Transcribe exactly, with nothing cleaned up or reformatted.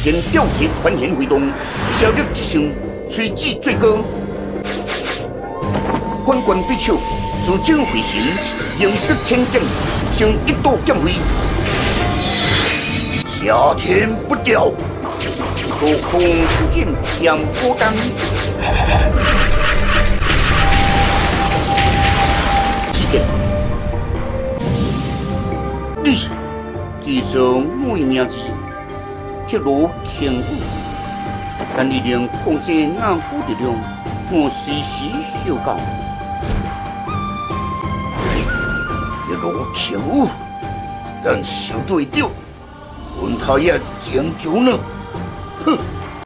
天吊石还原回动，效率之上，随之最高。反观对手，自证回神，赢得千剑，成一道剑辉。下天不掉，高空出剑向孤单。只见你其实每名字，却如天舞，但力量贡献那股力量，我时时效果。一如天舞，咱受对着。阮他也强求呢，哼！